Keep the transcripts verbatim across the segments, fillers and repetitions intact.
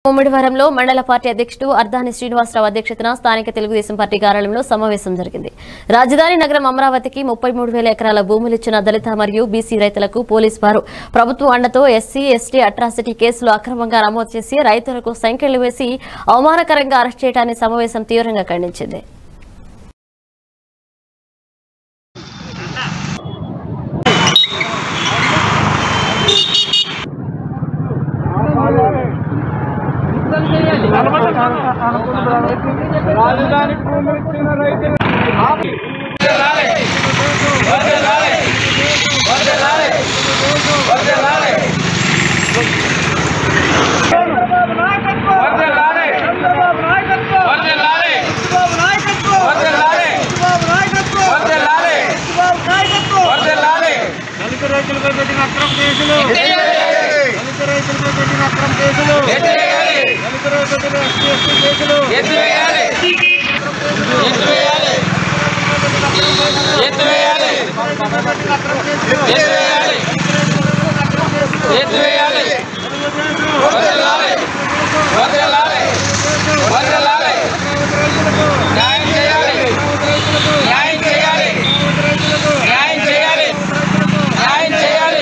ఉమ్మడివారంలో మండల పార్టీ అధ్యక్షుడు అర్ధాని శ్రీనివాసరావు అధ్యక్షతన స్థానిక తెలుగుదేశం పార్టీ కార్యాలయంలో సమావేశం జరిగింది. రాజధాని నగరం అమరావతికి ముప్పై మూడు వేల ఎకరాల భూములిచ్చిన దళిత మరియు బీసీ రైతులకు పోలీసు వారు ప్రభుత్వం అండతో ఎస్సీ ఎస్టీ అట్రాసిటీ కేసులు అక్రమంగా నమోదు చేసి రైతులకు సంకెళ్లు వేసి అవమానకరంగా అరెస్ట్ చేయడాన్ని సమావేశం తీవ్రంగా ఖండించింది. రాజధాని భూములు ఇచ్చిన రైతులు దళిత రైతులపై పెట్టిన అక్రమ కేసులు దళిత రైతులపై పెట్టిన అక్రమ కేసులు దళిత రైతులపై ఎస్సీ ఎస్టీ కేసులు ఎత్తివేయాలి ఎత్తివేయాలి ఎత్తివేయాలి ఎత్తివేయాలి ఎత్తివేయాలి వదలాలి వదలాలి వదలాలి న్యాయం చేయాలి న్యాయం చేయాలి న్యాయం చేయాలి న్యాయం చేయాలి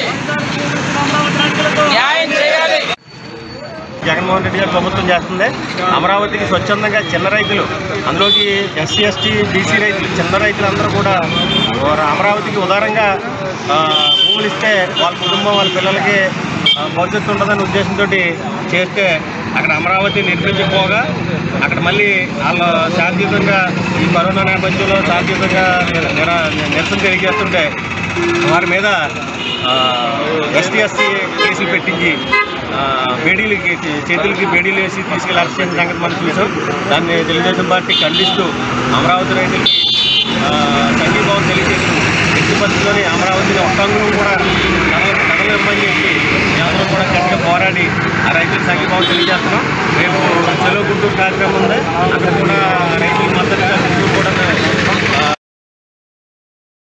న్యాయం చేయాలి. జగన్మోహన్ రెడ్డి గారు ప్రభుత్వం చేస్తుంది. అమరావతికి స్వచ్ఛందంగా చిన్న రైతులు, అందులోకి ఎస్సీ ఎస్టీ బీసీ రైతులు, చిన్న రైతులు అందరూ కూడా అమరావతికి ఉదారంగా భూములు ఇస్తే వాళ్ళ కుటుంబం వాళ్ళ పిల్లలకి భవిష్యత్తు ఉంటుందనే ఉద్దేశంతో చేస్తే అక్కడ అమరావతి నిర్మించకపోగా అక్కడ మళ్ళీ వాళ్ళు శాంతియుతంగా ఈ కరోనా నేపథ్యంలో శాంతియుతంగా నిరసన తెలియజేస్తుంటే వారి మీద ఎస్టీ ఎస్టీ కేసులు పెట్టించి బేడీలకి చేతులకి బేడీలు వేసి తీసుకెళ్లి అరెస్ట్ చేసిన సంగతి మనం చూసాం. దాన్ని తెలుగుదేశం పార్టీ ఖండిస్తూ అమరావతి రైతులకి సంఘీభావం తెలియజేస్తూ ఎట్టి పరిస్థితుల్లోని అమరావతిని ఒక్కంగులు కూడా కదలిమ్మని చెప్పి అందరూ కూడా గట్టిగా పోరాడి ఆ రైతులకు సంఘీభావం తెలియజేస్తున్నాం. రేపు చెలో గుంటూరు కార్యక్రమం ఉంది, అక్కడ కూడా